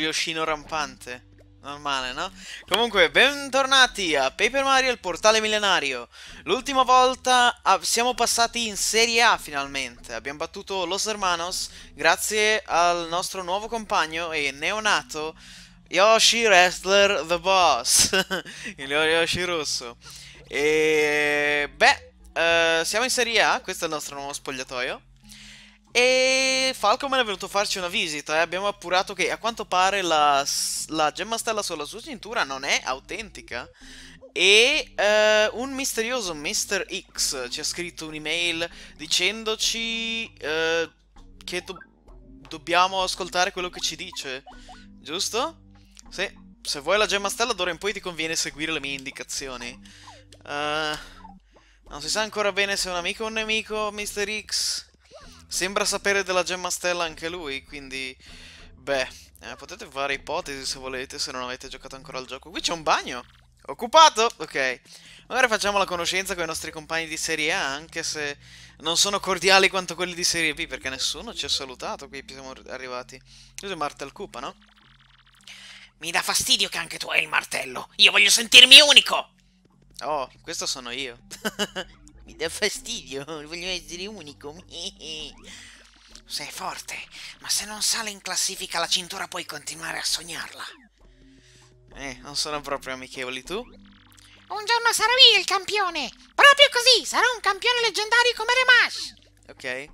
Yoshino rampante. Normale, no? Comunque, bentornati a Paper Mario, il portale millenario. L'ultima volta siamo passati in Serie A finalmente. Abbiamo battuto Los Hermanos grazie al nostro nuovo compagno e neonato Yoshi Wrestler The Boss. Il Yoshi rosso. E beh, siamo in Serie A, questo è il nostro nuovo spogliatoio. E Falcoman è venuto a farci una visita e abbiamo appurato che a quanto pare la gemma stella sulla sua cintura non è autentica. E un misterioso Mr. X ci ha scritto un'email dicendoci che dobbiamo ascoltare quello che ci dice, giusto? Sì, se vuoi la gemma stella d'ora in poi ti conviene seguire le mie indicazioni. Non si sa ancora bene se è un amico o un nemico, Mr. X. Sembra sapere della gemma stella anche lui, quindi... Beh, potete fare ipotesi se volete, se non avete giocato ancora al gioco. Qui c'è un bagno! Occupato? Ok. Magari facciamo la conoscenza con i nostri compagni di Serie A, anche se non sono cordiali quanto quelli di Serie B, perché nessuno ci ha salutato qui siamo arrivati. Questo è Martel Koopa, no? Mi dà fastidio che anche tu hai il martello. Io voglio sentirmi unico. Oh, questo sono io. Mi dà fastidio, voglio essere unico. Sei forte, ma se non sale in classifica la cintura puoi continuare a sognarla. Non sono proprio amichevoli, tu? Un giorno sarò io il campione. Proprio così, sarò un campione leggendario come Remash. Ok.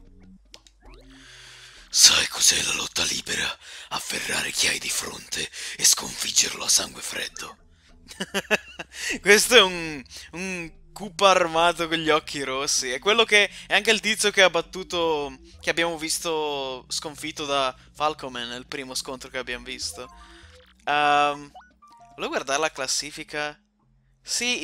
Sai cos'è la lotta libera? Afferrare chi hai di fronte e sconfiggerlo a sangue freddo. Questo è un Koopa armato con gli occhi rossi. È quello che è anche il tizio che ha battuto, che abbiamo visto sconfitto da Falcoman nel primo scontro che abbiamo visto. Volevo guardare la classifica. Sì,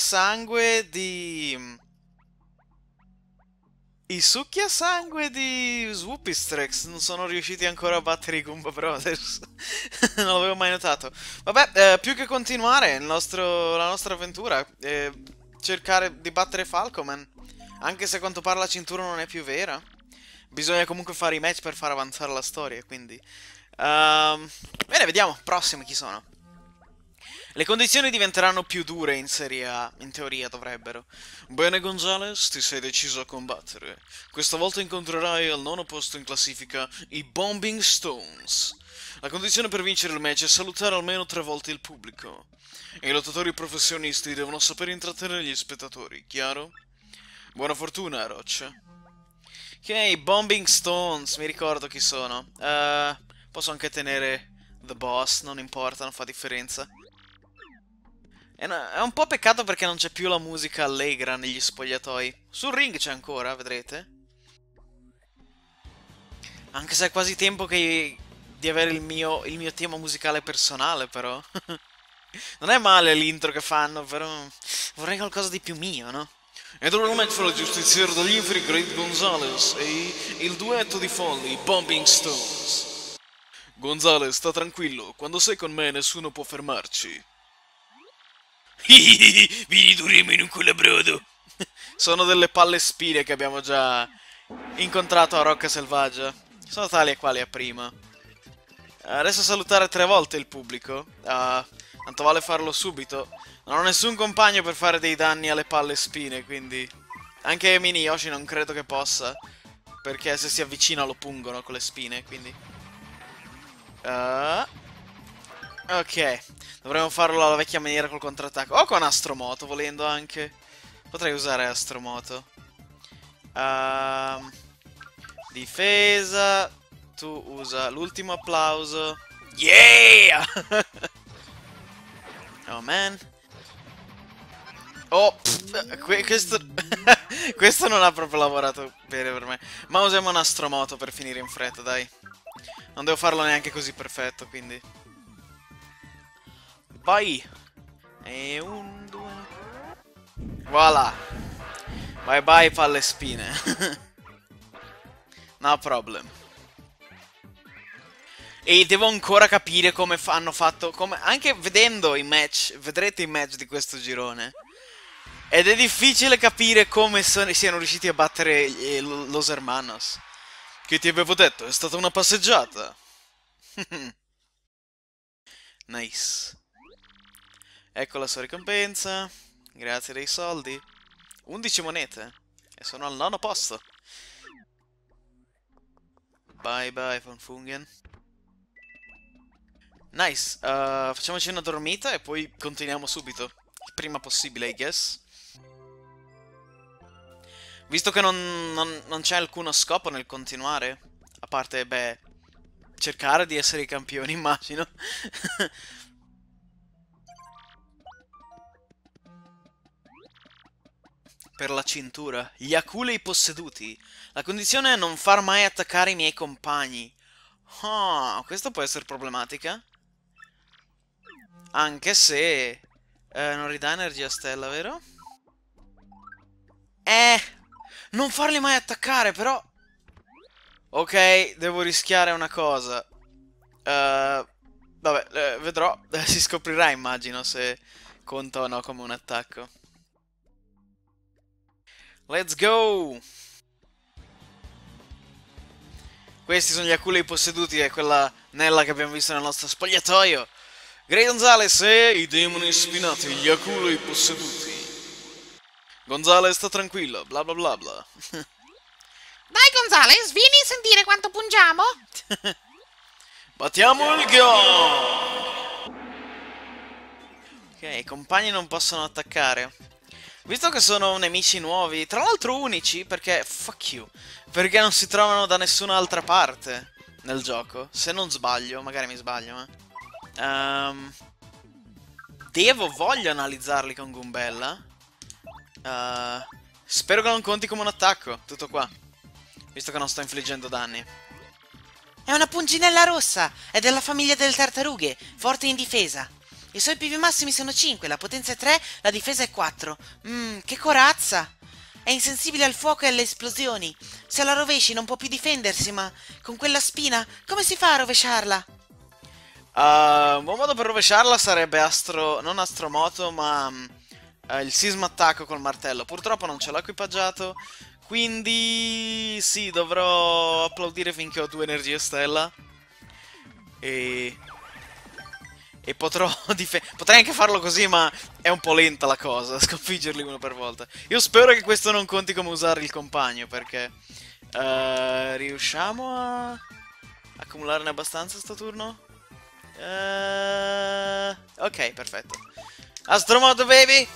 i succhi a sangue di Swoopistrex non sono riusciti ancora a battere i Goomba Brothers. Non l'avevo mai notato. Vabbè, più che continuare la nostra avventura, cercare di battere Falcoman. Anche se a quanto pare la cintura non è più vera. Bisogna comunque fare i match per far avanzare la storia, quindi... bene, vediamo. Prossimi chi sono. Le condizioni diventeranno più dure in Serie A, in teoria dovrebbero. Bene Gonzales, ti sei deciso a combattere. Questa volta incontrerai al nono posto in classifica i Bombing Stones. La condizione per vincere il match è salutare almeno 3 volte il pubblico. E i lottatori professionisti devono sapere intrattenere gli spettatori, chiaro? Buona fortuna, Roccia. Ok, Bombing Stones, mi ricordo chi sono. Posso anche tenere The Boss, non importa, non fa differenza. È un po' peccato perché non c'è più la musica allegra negli spogliatoi. Sul ring c'è ancora, vedrete. Anche se è quasi tempo di avere il mio tema musicale personale, però. Non è male l'intro che fanno, però vorrei qualcosa di più mio, no? Ed ora un match fra il giustiziere degli inferi Great Gonzales e il duetto di folli, i Bombing Stones. Gonzales, sta tranquillo, quando sei con me nessuno può fermarci. Vi ridurremo in un colabrodo. Sono delle palle spine che abbiamo già incontrato a Rocca Selvaggia. Sono tali e quali a prima. Adesso salutare 3 volte il pubblico. Tanto vale farlo subito. Non ho nessun compagno per fare dei danni alle palle spine, quindi... Anche Mini Yoshi non credo che possa. Perché se si avvicina lo pungono con le spine, quindi... ok. Dovremmo farlo alla vecchia maniera col contrattacco. O con Astromoto, volendo anche. Potrei usare Astromoto. Difesa. Tu usa l'ultimo applauso. Yeah! Oh man. Oh, questo... questo non ha proprio lavorato bene per me. Ma usiamo un Astromoto per finire in fretta, dai. Non devo farlo neanche così perfetto, quindi... Vai! E 1, 2... Voilà! Bye bye palle spine. No problem. E devo ancora capire come hanno fatto... anche vedendo i match, vedrete i match di questo girone. Ed è difficile capire come siano riusciti a battere Los Hermanos. Che ti avevo detto, è stata una passeggiata. Nice. Ecco la sua ricompensa. Grazie dei soldi. 11 monete. E sono al 9° posto. Bye bye, Funfungen. Nice. Facciamoci una dormita e poi continuiamo subito. Il prima possibile, I guess. Visto che non c'è alcuno scopo nel continuare. A parte, beh, cercare di essere i campioni, immagino. Per la cintura. Gli aculei posseduti. La condizione è non far mai attaccare i miei compagni. Oh, questo può essere problematica. Anche se... non ridà energia stella, vero? Non farli mai attaccare, però... Ok, devo rischiare una cosa. Vabbè, vedrò. Si scoprirà, immagino, se conta o no come un attacco. Let's go! Questi sono gli aculei posseduti, è quella Nella che abbiamo visto nel nostro spogliatoio. Grey Gonzales e i demoni spinati, gli aculei posseduti. Gonzales sta tranquillo, bla bla bla bla. Dai Gonzales, vieni a sentire quanto pungiamo. Battiamo il gong! Ok, i compagni non possono attaccare. Visto che sono nemici nuovi, tra l'altro unici, perché... Fuck you. Perché non si trovano da nessun'altra parte nel gioco. Se non sbaglio, magari mi sbaglio, voglio analizzarli con Goombella. Spero che non conti come un attacco, tutto qua. Visto che non sto infliggendo danni. È una punginella rossa, è della famiglia delle tartarughe, forte in difesa. I suoi PV massimi sono 5, la potenza è 3, la difesa è 4. Che corazza! È insensibile al fuoco e alle esplosioni. Se la rovesci non può più difendersi, ma con quella spina come si fa a rovesciarla? Un buon modo per rovesciarla sarebbe non astromoto, ma il sisma attacco col martello. Purtroppo non ce l'ho equipaggiato, quindi sì, dovrò applaudire finché ho 2 energie stella. E potrei anche farlo così, ma è un po' lenta la cosa, sconfiggerli uno per volta. Io spero che questo non conti come usare il compagno, perché... riusciamo a accumularne abbastanza sto turno? Ok, perfetto. Astromoto, baby!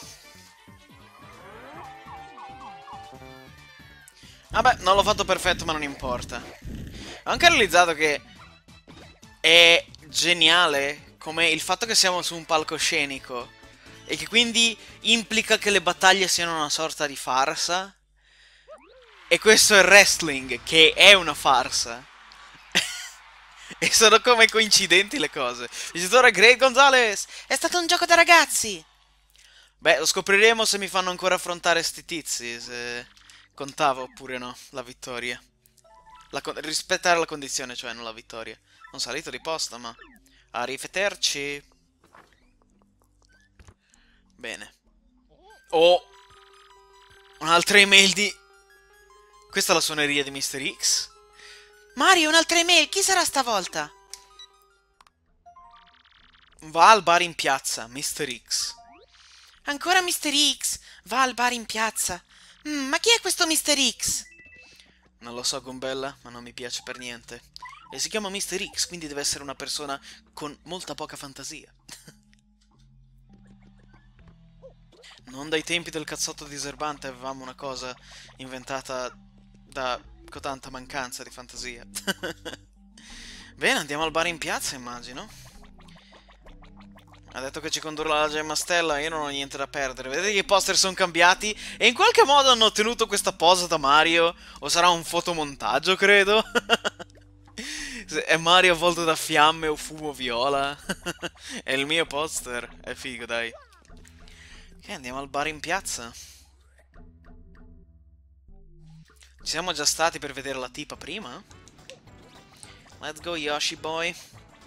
Vabbè, non l'ho fatto perfetto, ma non importa. Ho anche realizzato che è geniale come il fatto che siamo su un palcoscenico e che quindi implica che le battaglie siano una sorta di farsa. E questo è il wrestling, che è una farsa. E sono come coincidenti le cose. Vincitore Grey Gonzales! È stato un gioco da ragazzi! Beh, lo scopriremo se mi fanno ancora affrontare sti tizi, se contava oppure no, la vittoria. Rispettare la condizione, cioè, non la vittoria. Non salito di posto, ma... Arrivederci. Bene. Oh! Un'altra email di... Questa è la suoneria di Mr. X? Mario, un'altra email, chi sarà stavolta? Va al bar in piazza, Mr. X. Ancora Mr. X? Va al bar in piazza. Ma chi è questo Mr. X? Non lo so, Goombella, ma non mi piace per niente. E si chiama Mr. X, quindi deve essere una persona con molta poca fantasia. Non dai tempi del cazzotto diserbante avevamo una cosa inventata da tanta mancanza di fantasia. Bene, andiamo al bar in piazza, immagino. Ha detto che ci condurrà la gemma stella, io non ho niente da perdere. Vedete che i poster sono cambiati e in qualche modo hanno ottenuto questa posa da Mario. O sarà un fotomontaggio, credo. È Mario avvolto da fiamme o fumo viola. È il mio poster. È figo, dai. Ok, andiamo al bar in piazza. Ci siamo già stati per vedere la tipa prima? Let's go, Yoshi boy.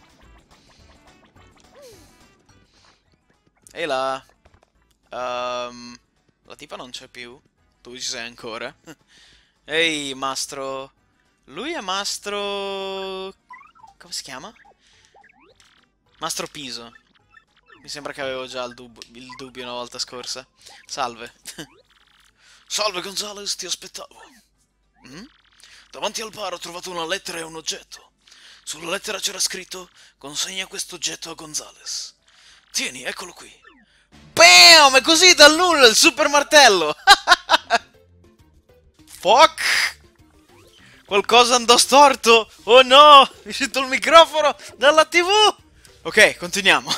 E là. La tipa non c'è più. Tu ci sei ancora. Ehi, mastro. Lui è mastro... Come si chiama? Mastro Piso. Mi sembra che avevo già il dubbio una volta scorsa. Salve. Salve Gonzales, ti aspettavo. Mm? Davanti al bar ho trovato una lettera e un oggetto. Sulla lettera c'era scritto: consegna questo oggetto a Gonzales. Tieni, eccolo qui. Bam! E così dal nulla il super martello! Fuck! Qualcosa andò storto! Oh no! È uscito il microfono dalla TV! Ok, continuiamo.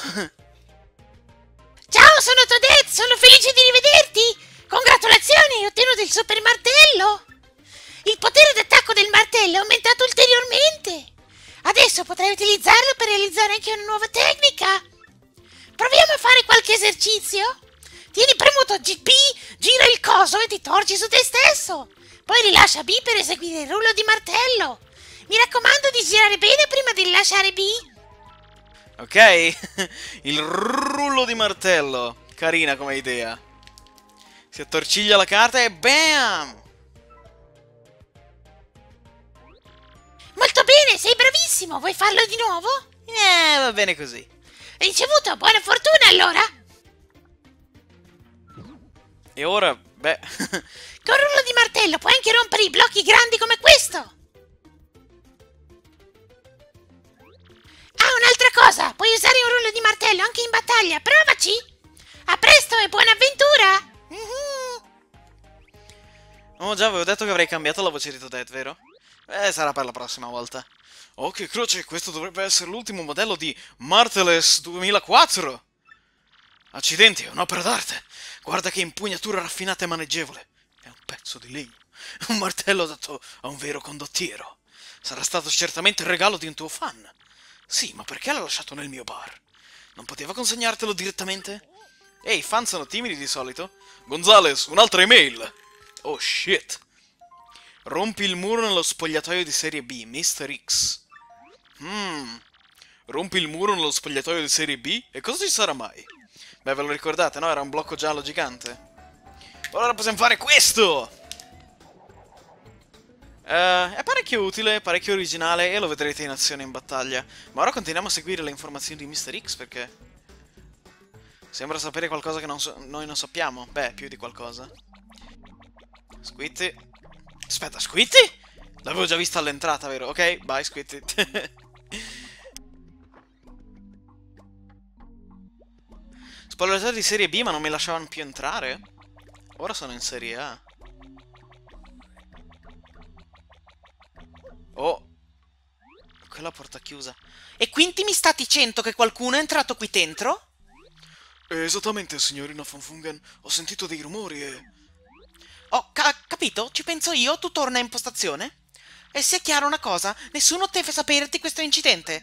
Ciao, sono Toadette, sono felice di rivederti! Congratulazioni, hai ottenuto il super martello! Il potere d'attacco del martello è aumentato ulteriormente! Adesso potrai utilizzarlo per realizzare anche una nuova tecnica! Proviamo a fare qualche esercizio? Tieni premuto GP, gira il coso e ti torci su te stesso! Poi rilascia B per eseguire il rullo di martello! Mi raccomando di girare bene prima di rilasciare B! Ok, il rullo di martello. Carina come idea. Si attorciglia la carta e BAM! Molto bene, sei bravissimo! Vuoi farlo di nuovo? Va bene così. Ricevuto, buona fortuna allora! E ora, beh... Con rullo di martello puoi anche rompere i blocchi grandi come questo! Ah, un'altra cosa! Puoi usare un rullo di martello anche in battaglia, provaci! A presto e buona avventura! Oh già, avevo detto che avrei cambiato la voce di Toadette, vero? Sarà per la prossima volta. Oh, che croce, questo dovrebbe essere l'ultimo modello di Marteles 2004! Accidenti, è un'opera d'arte! Guarda che impugnatura raffinata e maneggevole! È un pezzo di legno. Un martello dato a un vero condottiero. Sarà stato certamente il regalo di un tuo fan. Sì, ma perché l'ha lasciato nel mio bar? Non poteva consegnartelo direttamente? Ehi, i fan sono timidi di solito? Gonzales, un'altra email! Oh shit! Rompi il muro nello spogliatoio di serie B, Mr. X. Rompi il muro nello spogliatoio di serie B? E cosa ci sarà mai? Beh, ve lo ricordate, no? Era un blocco giallo gigante. Ora possiamo fare questo! È parecchio utile, parecchio originale e lo vedrete in azione in battaglia. Ma ora continuiamo a seguire le informazioni di Mr. X perché... sembra sapere qualcosa che noi non sappiamo. Beh, più di qualcosa. Squitty. Aspetta, Squitty? L'avevo già vista all'entrata, vero? Ok, bye Squitty. Spogliatoio di serie B, ma non mi lasciavano più entrare? Ora sono in serie A. Oh. Quella porta chiusa. E quindi mi sta dicendo che qualcuno è entrato qui dentro? Esattamente, signorina Von Fungen. Ho sentito dei rumori e... Oh, capito? Ci penso io, tu torna in postazione? E sia chiaro una cosa, nessuno deve sapere di questo incidente.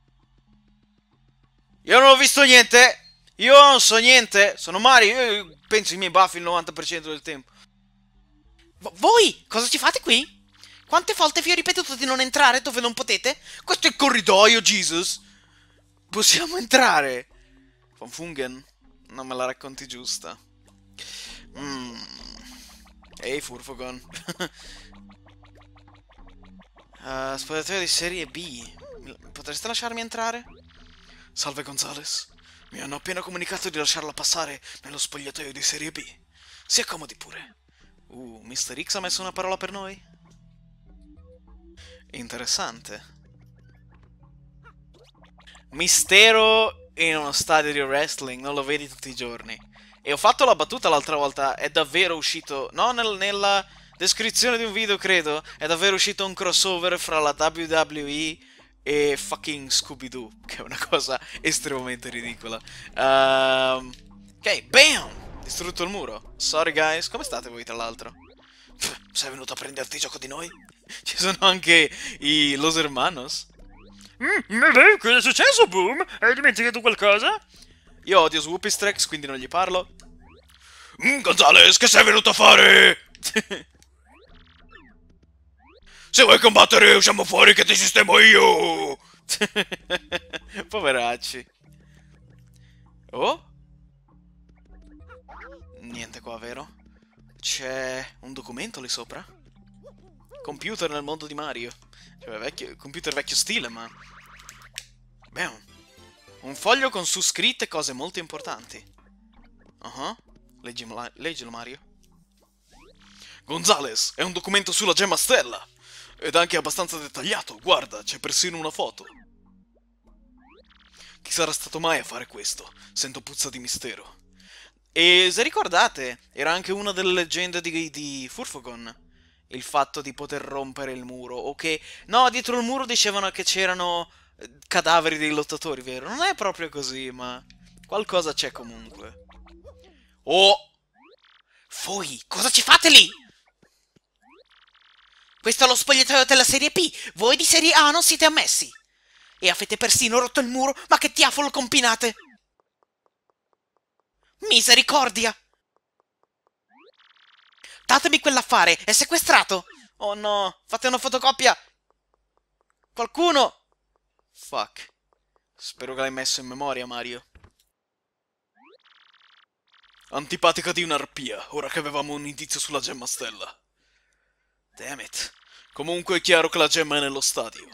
Io non ho visto niente! Io non so niente! Sono Mario, io penso ai miei baffi il 90% del tempo. Voi, cosa ci fate qui? Quante volte vi ho ripetuto di non entrare dove non potete? Questo è il corridoio, Jesus! Possiamo entrare! Von Fungen, non me la racconti giusta. Ehi, Furfogon. Spogliatoio di serie B. Potreste lasciarmi entrare? Salve Gonzales. Mi hanno appena comunicato di lasciarla passare nello spogliatoio di serie B. Si accomodi pure. Mr. X ha messo una parola per noi? Interessante. Mistero in uno stadio di wrestling, non lo vedi tutti i giorni. E ho fatto la battuta l'altra volta, è davvero uscito... No, nella descrizione di un video, credo, è davvero uscito un crossover fra la WWE e fucking Scooby-Doo, che è una cosa estremamente ridicola. Ok, BAM! Distrutto il muro. Sorry guys, come state voi tra l'altro? Sei venuto a prenderti gioco di noi? Ci sono anche i Los Hermanos. Cosa è successo, Boom? Hai dimenticato qualcosa? Io odio Swoopistrex, quindi non gli parlo. Gonzales, che sei venuto a fare? Se vuoi combattere, usciamo fuori che ti sistemo io! Poveracci. Oh? Niente qua, vero? C'è un documento lì sopra? Computer nel mondo di Mario. Cioè, computer vecchio stile, ma... Beh. Un foglio con su scritte cose molto importanti. Leggilo, Mario. Gonzales, è un documento sulla gemma stella. Ed anche abbastanza dettagliato. Guarda, c'è persino una foto. Chi sarà stato mai a fare questo? Sento puzza di mistero. E se ricordate, era anche una delle leggende di Furfogon. Il fatto di poter rompere il muro. O che... No, dietro il muro dicevano che c'erano cadaveri dei lottatori, vero? Non è proprio così, ma... qualcosa c'è comunque. Oh! Voi, cosa ci fate lì? Questo è lo spogliatoio della serie P. Voi di serie A non siete ammessi. E avete persino rotto il muro, ma che diavolo combinate? Misericordia! Datemi quell'affare, è sequestrato! Oh no, fate una fotocopia! Qualcuno! Fuck. Spero che l'hai messo in memoria, Mario. Antipatica di un'arpia, ora che avevamo un indizio sulla gemma stella. Damn it. Comunque è chiaro che la gemma è nello stadio.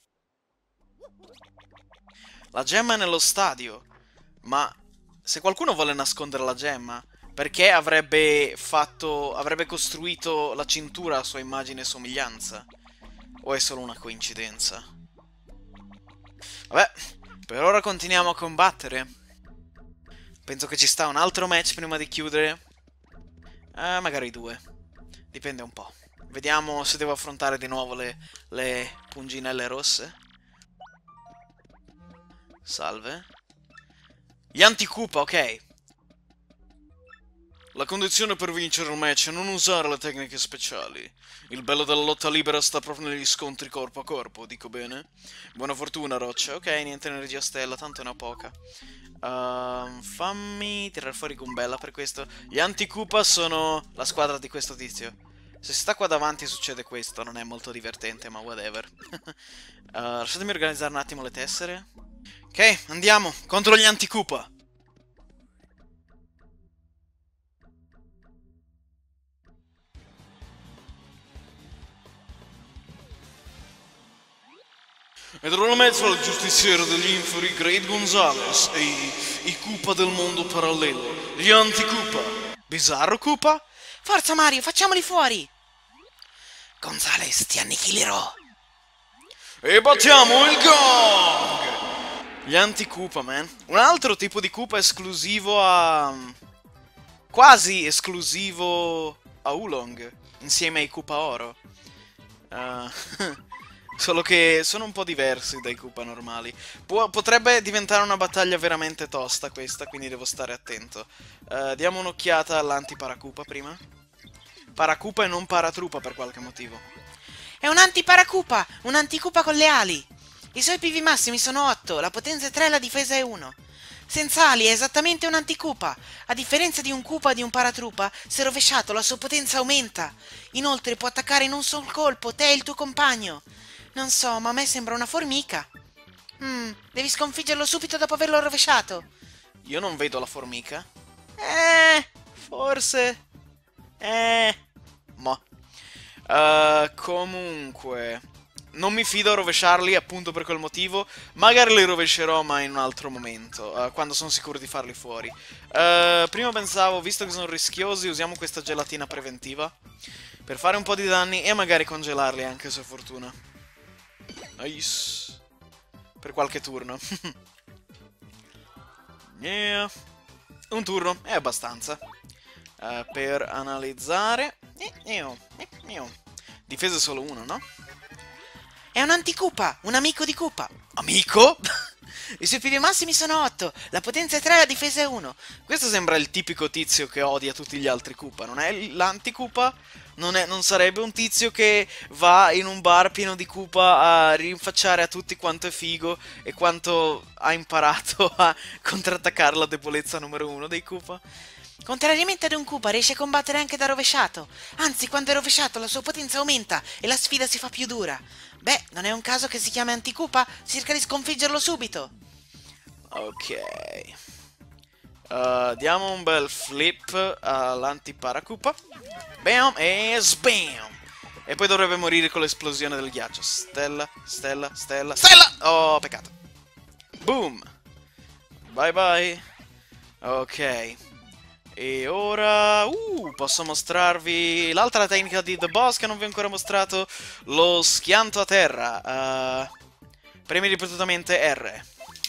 La gemma è nello stadio? Ma se qualcuno vuole nascondere la gemma, perché avrebbe costruito la cintura a sua immagine e somiglianza? O è solo una coincidenza? Vabbè, per ora continuiamo a combattere. Penso che ci sta un altro match prima di chiudere. Magari 2. Dipende un po'. Vediamo se devo affrontare di nuovo le punginelle rosse. Salve. Gli anticupa, ok. La condizione per vincere il match è non usare le tecniche speciali. Il bello della lotta libera sta proprio negli scontri corpo a corpo, dico bene? Buona fortuna, Roccia. Ok, niente energia stella, tanto ne ho poca. Fammi tirare fuori Gumbella per questo. Gli anticupa sono la squadra di questo tizio. Se si sta qua davanti succede questo, non è molto divertente, ma whatever. Lasciatemi organizzare un attimo le tessere. Ok, andiamo, contro gli anticupa. Ed ora in mezzo al giustiziere degli inferi Great Gonzales e i Koopa del mondo parallelo, gli anti-Koopa. Bizzarro Koopa? Forza Mario, facciamoli fuori! Gonzales, ti annichilerò! E battiamo il gong! Gli anti-Koopa, man. Un altro tipo di Koopa esclusivo a... quasi esclusivo a Oolong, insieme ai Koopa Oro. Solo che sono un po' diversi dai Koopa normali. Potrebbe diventare una battaglia veramente tosta questa, quindi devo stare attento. Diamo un'occhiata all'anti-Paracupa prima. Paracupa e non Paratrupa per qualche motivo. È un anti-Paracupa, un anticupa con le ali. I suoi PV massimi sono 8, la potenza è 3 e la difesa è 1. Senza ali è esattamente un anticupa. A differenza di un Koopa e di un Paratrupa, se rovesciato la sua potenza aumenta. Inoltre può attaccare in un sol colpo te e il tuo compagno. Non so, ma a me sembra una formica. Devi sconfiggerlo subito dopo averlo rovesciato. Io non vedo la formica. Forse... comunque... non mi fido a rovesciarli appunto per quel motivo. Magari li rovescerò ma in un altro momento, quando sono sicuro di farli fuori. Prima pensavo, visto che sono rischiosi, usiamo questa gelatina preventiva per fare un po' di danni e magari congelarli anche se fortuna. Nice. Per qualche turno. Yeah. Un turno è abbastanza. Per analizzare. Difesa solo uno, no? È un anticupa, un amico di Koopa. Amico? I suoi PV massimi sono 8, la potenza è 3 e la difesa è 1. Questo sembra il tipico tizio che odia tutti gli altri Koopa. Non è l'anti-Koopa? Non sarebbe un tizio che va in un bar pieno di Koopa a rinfacciare a tutti quanto è figo e quanto ha imparato a contrattaccare la debolezza numero 1 dei Koopa? Contrariamente ad un Koopa riesce a combattere anche da rovesciato. Anzi, quando è rovesciato la sua potenza aumenta e la sfida si fa più dura. Beh, non è un caso che si chiami anti-Koopa? Cerca di sconfiggerlo subito. Ok. Diamo un bel flip all'anti-Paracupa. Bam e sbam. E poi dovrebbe morire con l'esplosione del ghiaccio. Stella, stella, stella, stella! Oh, peccato. Boom. Bye bye. Ok. E ora... posso mostrarvi l'altra tecnica di The Boss che non vi ho ancora mostrato. Lo schianto a terra. Premi ripetutamente R.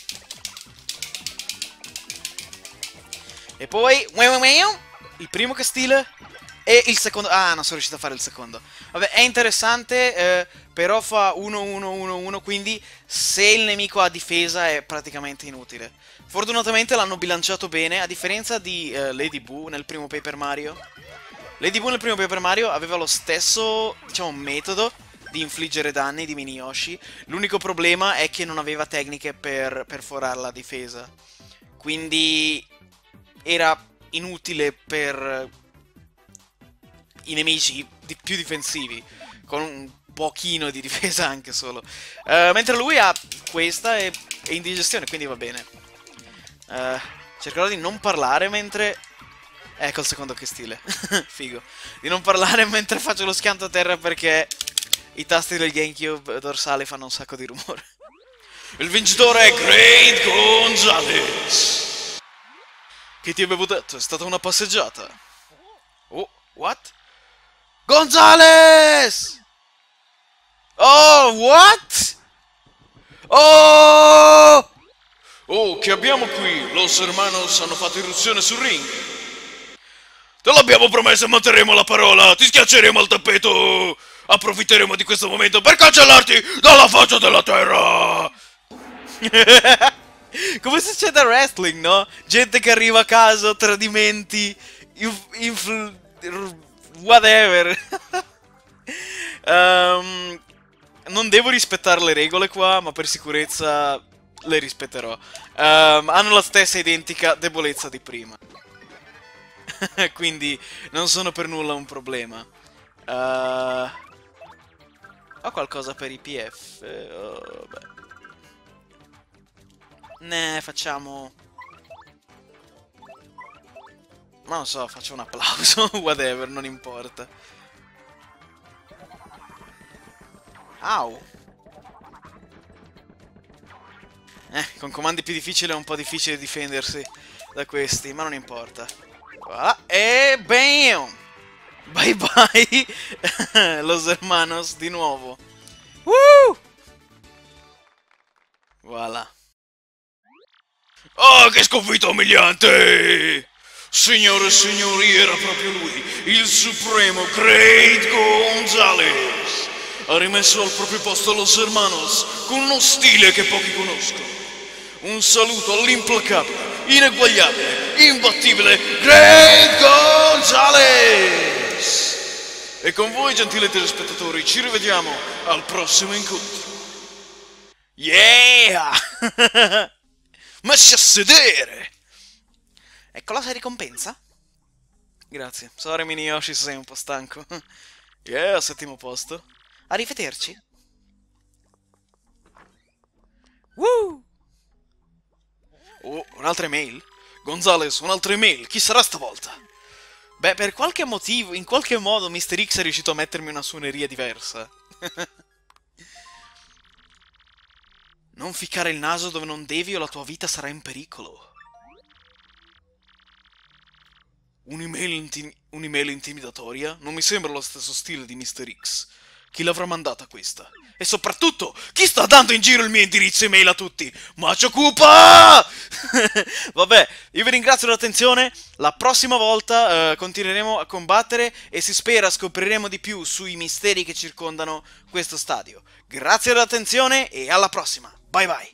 E poi... il primo che stile... E il secondo... Ah, non sono riuscito a fare il secondo. Vabbè, è interessante, però fa 1-1-1-1, quindi se il nemico ha difesa è praticamente inutile. Fortunatamente l'hanno bilanciato bene, a differenza di Lady Boo nel primo Paper Mario. Lady Boo nel primo Paper Mario aveva lo stesso, diciamo, metodo di infliggere danni di Mini Yoshi. L'unico problema è che non aveva tecniche per perforare la difesa. Quindi era inutile per i nemici più difensivi, con un pochino di difesa anche solo. Mentre lui ha questa e è indigestione, quindi va bene. Cercherò di non parlare mentre... Ecco il secondo che stile. Figo. Di non parlare mentre faccio lo schianto a terra perché i tasti del GameCube dorsale fanno un sacco di rumore. Il vincitore è Great Gonzalez. Che ti avevo detto? È stata una passeggiata. Oh, what? Gonzalez! Oh, what? Oh! Oh, che abbiamo qui? Los Hermanos hanno fatto irruzione sul ring. Te l'abbiamo promesso e manterremo la parola. Ti schiacceremo al tappeto. Approfitteremo di questo momento per cancellarti dalla faccia della terra. Come succede a wrestling, no? Gente che arriva a caso, tradimenti, whatever. Non devo rispettare le regole qua, ma per sicurezza le rispetterò. Hanno la stessa identica debolezza di prima. Quindi non sono per nulla un problema. Ho qualcosa per i PF? Oh, beh. Ne facciamo... Ma non so, faccio un applauso, whatever, non importa. Au. Con comandi più difficili è un po' difficile difendersi da questi, ma non importa. Voilà, e bam! Bye bye, Los Hermanos di nuovo. Woo! Voilà. Oh, che sconfitta umiliante! Signore e signori, era proprio lui, il supremo Great Gonzalez. Ha rimesso al proprio posto Los Hermanos con uno stile che pochi conoscono. Un saluto all'implacabile, ineguagliabile, imbattibile Great Gonzalez! E con voi, gentili telespettatori, ci rivediamo al prossimo incontro. Yeah! Messi a sedere! Ecco la ricompensa? Grazie. Sorry Mini Yoshi, sei un po' stanco. Yeah, settimo posto. Arrivederci. Woo! Oh, un'altra email? Gonzalez, un'altra email. Chi sarà stavolta? Beh, per qualche motivo, in qualche modo, Mr. X è riuscito a mettermi una suoneria diversa. Non ficcare il naso dove non devi o la tua vita sarà in pericolo. Un'email intimidatoria? Non mi sembra lo stesso stile di Mr. X. Chi l'avrà mandata questa? E soprattutto, chi sta dando in giro il mio indirizzo email a tutti? Macho Koopa! Vabbè, io vi ringrazio dell'attenzione. La prossima volta continueremo a combattere e si spera scopriremo di più sui misteri che circondano questo stadio. Grazie dell'attenzione e alla prossima. Bye bye.